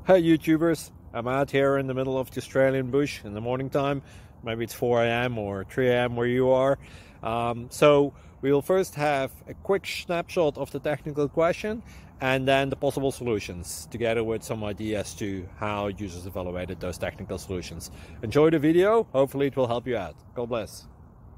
Hey YouTubers, I'm out here in the middle of the Australian bush in the morning time. Maybe it's 4 a.m. or 3 a.m. where you are. So we will first have a quick snapshot of the technical question and then the possible solutions, together with some ideas to how users evaluated those technical solutions. Enjoy the video, hopefully it will help you out. God bless.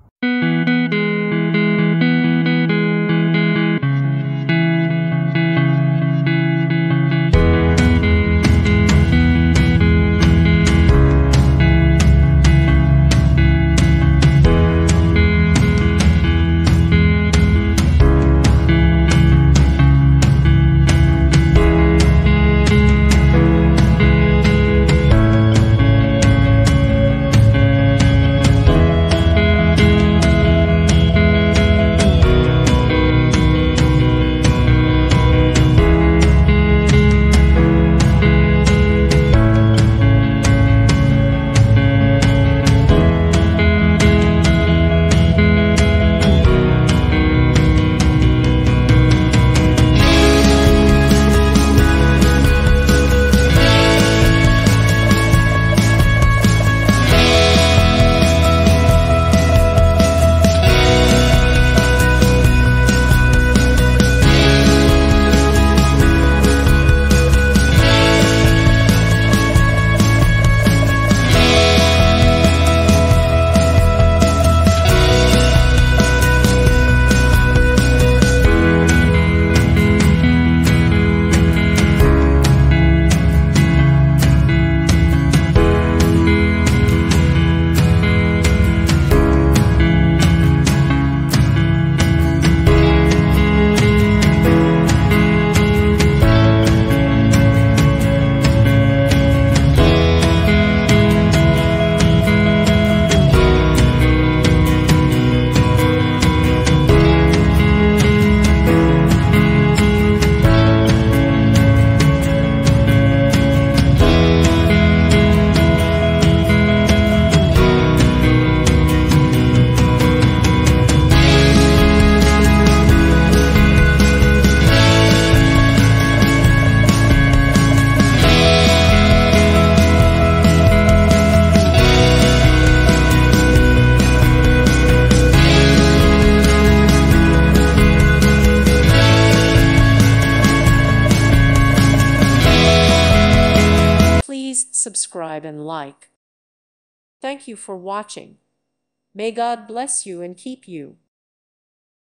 Please subscribe and like. Thank you for watching. May God bless you and keep you.